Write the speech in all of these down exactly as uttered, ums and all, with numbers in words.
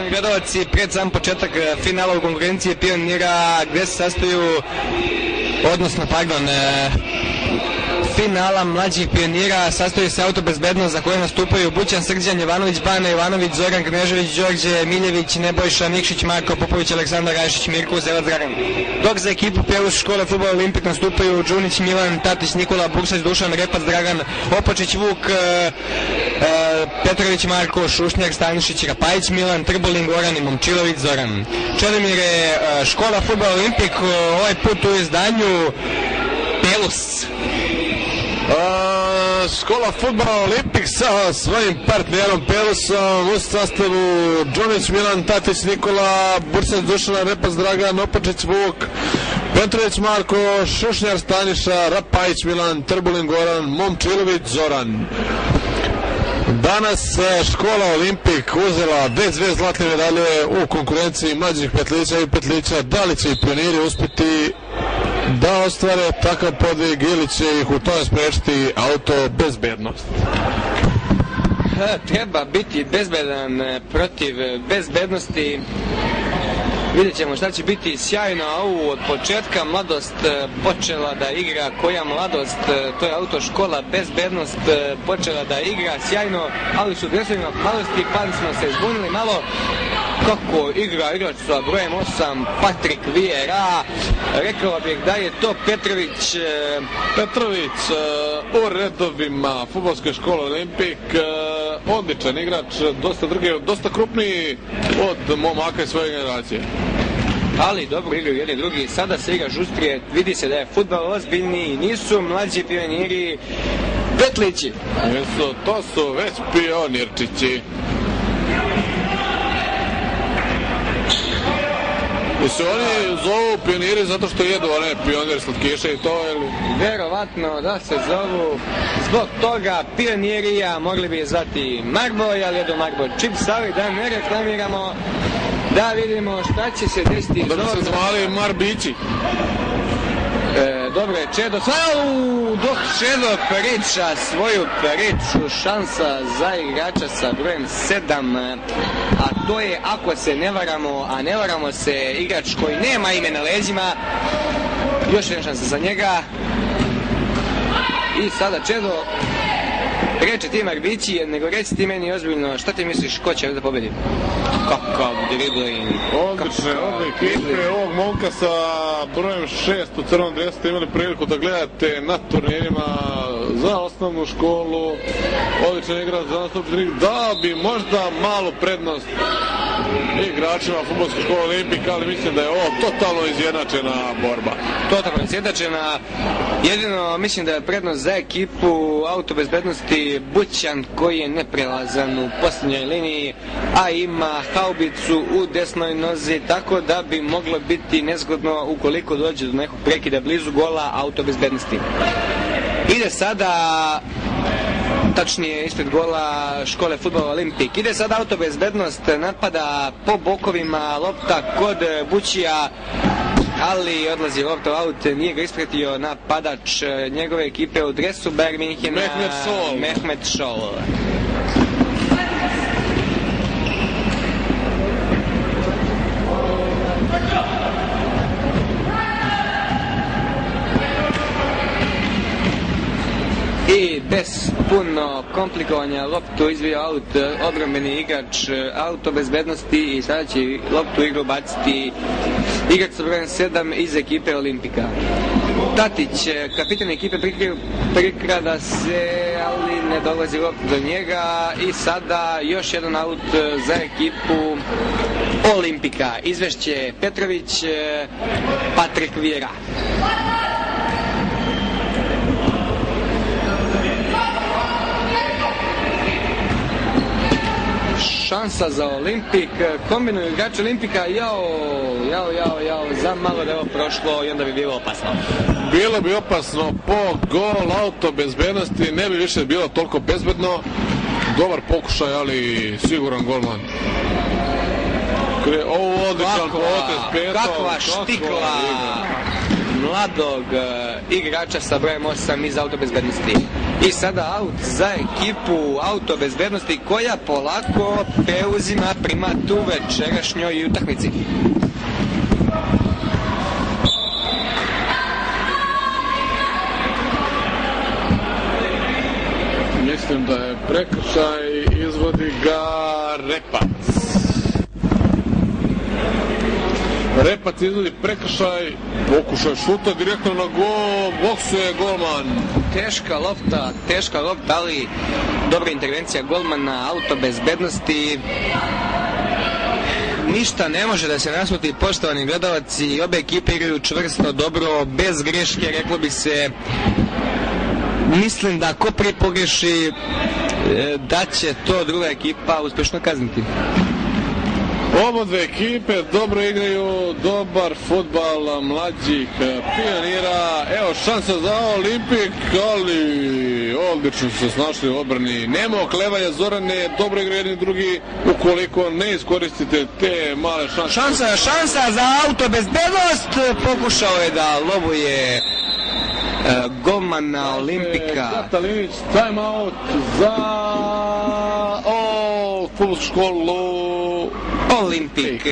Poštovani gledalci, pred sam početak finala u konkurenciji Pionira gde se sastoju, odnosno, pardon, finala mlađih pionira sastoji se autobezbednost za koje nastupaju Bućan Srđan, Jovanović, Bana Jovanović, Zoran Knežević, Đorđe Miljević, Nebojša Nikšić, Marko Popović, Aleksandar Rajšić, Mirko Zelac, Dragan. Dok za ekipu Pelus škole Fudbal Olimpik nastupaju Đunić, Milan, Tatić, Nikola, Bursać, Dušan, Repac, Dragan, Opočić, Vuk, e, e, Petrović, Marko, Šušnjak, Stanišić, Rapajić, Milan, Trbulin, Goran i Momčilović, Zoran. Čedomir je škola Fudbal Olimpik, ovaj put u izdanju Pelus. Uh, škola Fudbal Olimpik sa svojim partnerom Pelusom u sastavu Đunić, Milan, Tatić, Nikola, Bursać, Dušan, Repac, Dragan, Opočić, Vuk, Petrović, Marko, Šušnjar, Staniša, Rapajić, Milan, Trbulin, Goran, Momčilović, Zoran. Danas škola Olimpik uzela dve zlatne medalje u konkurenciji mlađih petlića i petlića. Da li će i pioniri uspeti da ostvare takav podvig ili će ih u tome sprečiti auto bezbednost? Treba biti bezbedan protiv bezbednosti. Vidjet ćemo šta će biti sjajno, a ovu od početka mladost počela da igra. Koja mladost? To je autoškola bezbednost počela da igra sjajno, ali su dresovima mladosti pa smo se zbunili malo. Kako igra igrač sa brojem osam, Patrik Vieira, rekao bih da je to Petrović. Petrović u redovima fudbalske škole Olimpik, odličan igrač, dosta drugi, dosta krupniji od momaka iz svoje generacije. Ali dobro igraju jedni drugi, sada se igra žustrije, vidi se da je fudbal ozbiljniji, nisu mlađi pioniri petlići. Jesu, to su već pionirčići. I se oni zovu pioniri zato što jedu one pionir slatkiše i to, ili? Verovatno da se zovu zbog toga pionirija, mogli bi je zvati Marboj, ali jedu Marboj čips, ali da ne reklamiramo, da vidimo šta će se desiti. Da bi se zvali Marbići. E, dobro je Čedo, dok Čedo priča svoju priču, šansa za igrača sa brojem sedam, a to je, ako se ne varamo, a ne varamo se, igrač koji nema ime na leđima, još jedna šansa za njega. I sada Čedo reče ti Marbići, nego reci ti meni ozbiljno, šta ti misliš, ko će da pobedi? Kakav dribling. Odlične, odlične ekipe ovog momka sa brojem šest u crnom dresu ste imali priliku da gledate na turnirima za osnovnu školu. Odličan igrač za nastupni ring, da bi možda malu prednost igračima fudbalske škole Olimpik, ali mislim da je ovo totalno izjednačena borba. Totalno izjednačena. Jedino mislim da je prednost za ekipu autobezbednosti Bućan, koji je neprelazan u posljednjoj liniji, a ima haubicu u desnoj nozi, tako da bi moglo biti nezgodno ukoliko dođe do nekog prekida blizu gola autobezbednosti. Ide sada, tačnije ispred gola škole Fudbal Olimpik, ide sada autobezbednost, napada po bokovima, lopta kod Bućija, ali odlazi lopta out, nije ga ispratio napadač njegove ekipe u dresu Bayern Minhena, Mehmet Šol. Mehmet Šol. I bez puno komplikovanja loptu izvio aut odbrambeni igrač autobezbednosti i sada će loptu igru baciti igrač sa brojem sedam iz ekipe Olimpika. Tatić, kapitan ekipe, prikrada se, ali ne dolazi lopta do njega i sada još jedan aut za ekipu Olimpika. Izvešće Petrović, Patrik Vieira. Šansa za Olimpik, kombinuju igrači Olimpika, jao, jao, jao, jao, za malo da je ovo prošlo i onda bi bilo opasno. Bilo bi opasno po gol auto bezbednosti, ne bi više bilo toliko bezbedno. Dobar pokušaj, ali siguran golman. Ovo odličan potez, peto. Kakva štikla! mladog igrača sa brojem osam iz autobezbednosti. I sada aut za ekipu autobezbednosti koja polako preuzima primat u večerašnjoj utakmici. Mislim da je prekršaj, izvodi ga Repac. Repac izvodi prekršaj, pokušaj šuta direktno na gol, boksuje golman. Teška lopta, teška lopta, ali dobra intervencija golmana autobezbednosti. Ništa ne može da se nasluti, poštovani gledalci, obe ekipe igraju čvrsto, dobro, bez greške, reklo bi se. Mislim da ako prvi pogreši, da će to druga ekipa uspješno kazniti. Oba dve ekipe dobro igraju, dobar fudbal mlađih pionira. Evo šansa za Olimpik, ali odlično su se snašli u odbrani. Nema oklevanja, Zorane, dobro igraju jedni drugi, ukoliko ne iskoristite te male šanse. Šansa, šansa za autobezbednost, pokušao je da lobuje golmana Olimpika. Katalinić, time out za o, fudbalsku školu Olimpik.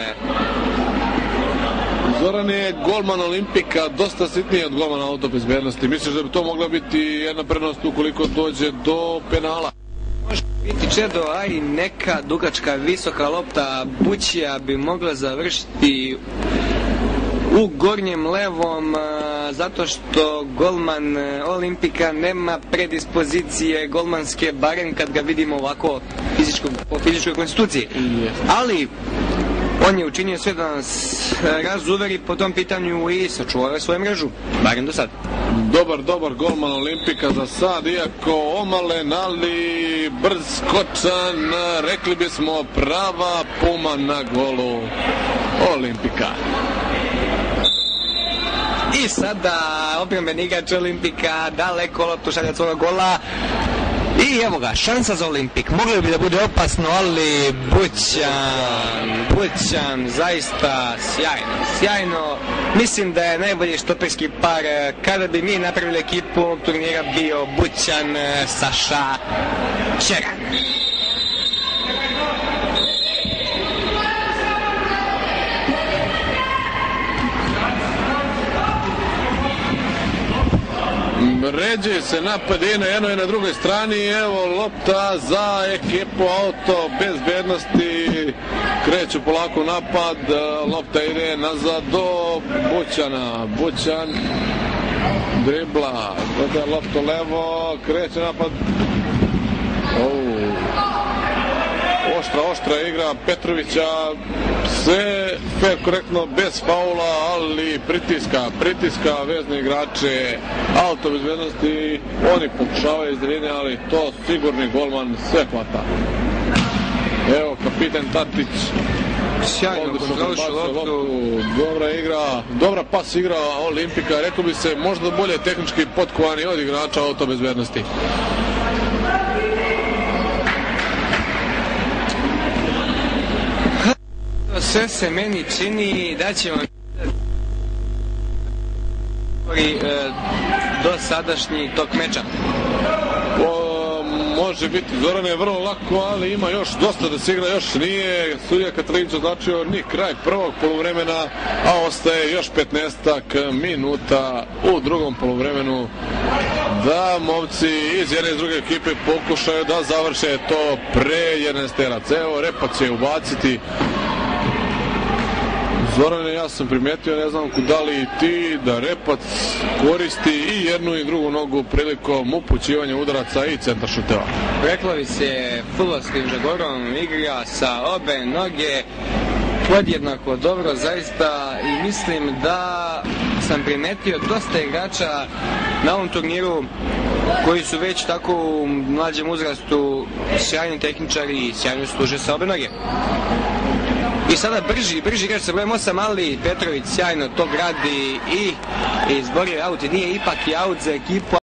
Zoran je golman Olimpika, dosta sitniji od golmana autobezbednosti. Misliš da bi to mogla biti jedna prednost ukoliko dođe do penala? Može biti Čedo, a i neka dugačka visoka lopta Bućija bi mogla završiti u gornjem levom, zato što golman Olimpika nema predispozicije golmanske, barem kad ga vidimo ovako po fizičkoj konstituciji. Ali on je učinio sve da nas razuveri po tom pitanju i sačuvao svoju mrežu, barem do sad. Dobar, dobar golman Olimpika za sad, iako omalen, ali brz, skočan, rekli bismo prava puma na golu Olimpika. I sada obrambeni igrač Olimpika daleko loptu šalje od svoga gola. I evo ga, šansa za Olimpik. Moglo bi da bude opasno, ali Bućan, Bućan, zaista sjajno, sjajno. Mislim da je najbolji štoperski par. Kada bi mi napravili ekipu ovog turnira, bio Bućan, Saša, Čeran. Ređe se napad i na jednoj i na drugoj strani. Evo lopta za ekipu auto bezbednosti. Kreću polako napad. Lopta ide nazad do Bućana. Bućan dribla. Dodaje loptu levo. Kreće napad. Oh. Oštra, oštra igra Petrovića. Sve fair, korektno, bez faula, ali pritiska, pritiska vezne igrače autobezbednosti. Oni pokušavaju iz daljine, ali to sigurni golman sve hvata. Evo kapitan Tatić. Sjajno kontroliše loptu. Dobra igra, dobra pas igra Olimpika. Rekao bi se možda bolje tehnički potkovani od igrača autobezbednosti. Sve se meni čini da ćemo do sadašnji tok meča. O, može biti, Zoran je vrlo lako, ali ima još dosta da se igra, još nije sudija Katalinić označio ni kraj prvog poluvremena, a ostaje još petnaestak minuta u drugom poluvremenu da momci iz jedne iz druge ekipe pokušaju da završe to pre jedanaesterac. Evo, Repac će ubaciti. Zorane, ja sam primetio, ne znam da li i ti, da Repac koristi i jednu i drugu nogu prilikom upućivanja udaraca i centar šuteva. Reklo bi se fudbalskim žagorom, igra sa obe noge podjednako dobro, zaista, i mislim da sam primetio dosta igrača na ovom turniru koji su već tako u mlađem uzrastu sjajni tehničari i sjajno služe sa obe noge. I sada brži, brži igrač sa brojem osam, ali Petrović sjajno to gradi i izborio aut. Nije ipak i aut za ekipu.